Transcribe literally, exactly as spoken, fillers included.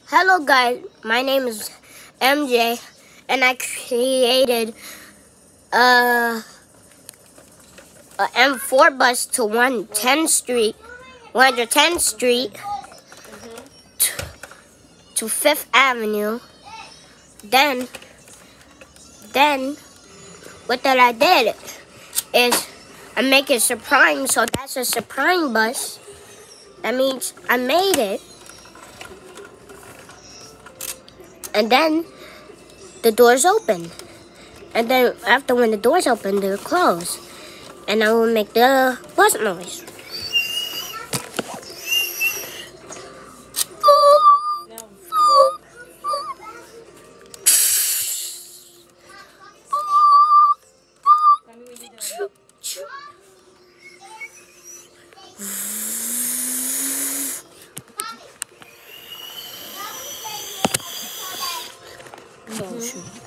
Hello guys, my name is M J and I created a, a M four bus to one hundred tenth Street, one hundred tenth Street to, to fifth Avenue. Then, then what that I did is I make it surprise, so that's a surprise bus. That means I made it. And then the doors open. And then after when the doors open, they're closed. And I will make the bus noise. Oh, shoot.